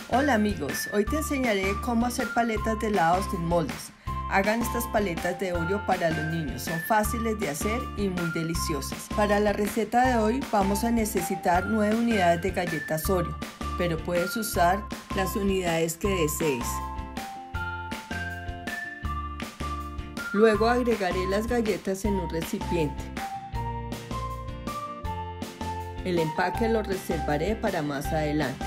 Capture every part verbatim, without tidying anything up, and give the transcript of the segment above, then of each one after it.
Hola amigos, hoy te enseñaré cómo hacer paletas de helado sin moldes. Hagan estas paletas de Oreo para los niños, son fáciles de hacer y muy deliciosas. Para la receta de hoy vamos a necesitar nueve unidades de galletas Oreo, pero puedes usar las unidades que desees. Luego agregaré las galletas en un recipiente. El empaque lo reservaré para más adelante.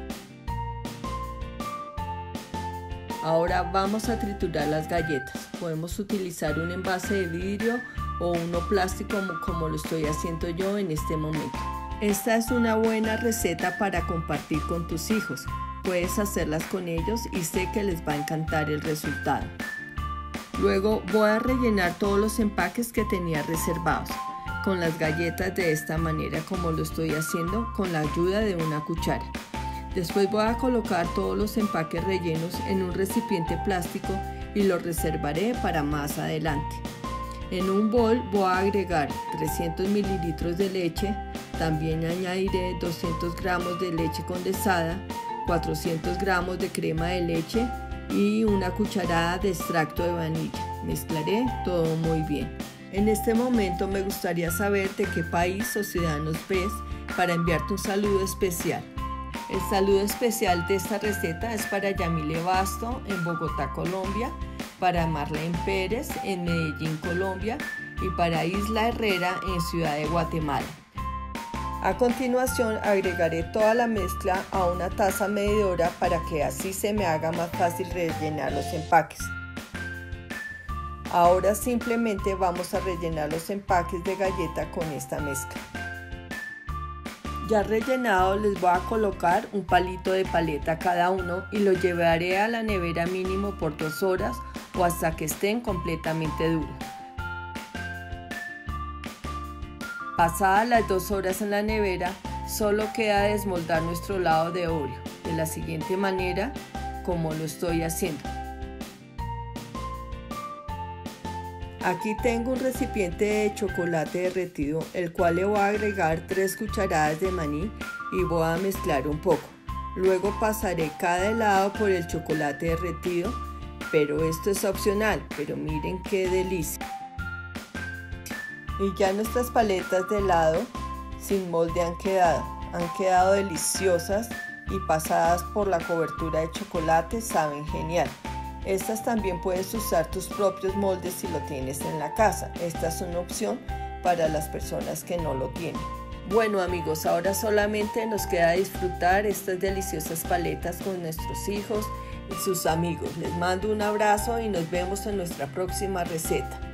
Ahora vamos a triturar las galletas. Podemos utilizar un envase de vidrio o uno plástico como, como lo estoy haciendo yo en este momento. Esta es una buena receta para compartir con tus hijos. Puedes hacerlas con ellos y sé que les va a encantar el resultado. Luego voy a rellenar todos los empaques que tenía reservados con las galletas de esta manera como lo estoy haciendo con la ayuda de una cuchara. Después voy a colocar todos los empaques rellenos en un recipiente plástico y los reservaré para más adelante. En un bol voy a agregar trescientos mililitros de leche, también añadiré doscientos gramos de leche condensada, cuatrocientos gramos de crema de leche y una cucharada de extracto de vainilla. Mezclaré todo muy bien. En este momento me gustaría saber de qué país o ciudad nos ves para enviarte un saludo especial. El saludo especial de esta receta es para Yamile Basto en Bogotá, Colombia, para Marlene Pérez en Medellín, Colombia y para Isla Herrera en Ciudad de Guatemala. A continuación agregaré toda la mezcla a una taza medidora para que así se me haga más fácil rellenar los empaques. Ahora simplemente vamos a rellenar los empaques de galleta con esta mezcla. Ya rellenado les voy a colocar un palito de paleta a cada uno y lo llevaré a la nevera mínimo por dos horas o hasta que estén completamente duros. Pasadas las dos horas en la nevera, solo queda desmoldar nuestro helado de Oreo de la siguiente manera como lo estoy haciendo. Aquí tengo un recipiente de chocolate derretido, el cual le voy a agregar tres cucharadas de maní y voy a mezclar un poco. Luego pasaré cada helado por el chocolate derretido, pero esto es opcional, pero miren qué delicia. Y ya nuestras paletas de helado sin molde han quedado, han quedado deliciosas y pasadas por la cobertura de chocolate saben genial. Estas también puedes usar tus propios moldes si lo tienes en la casa. Esta es una opción para las personas que no lo tienen. Bueno amigos, ahora solamente nos queda disfrutar estas deliciosas paletas con nuestros hijos y sus amigos. Les mando un abrazo y nos vemos en nuestra próxima receta.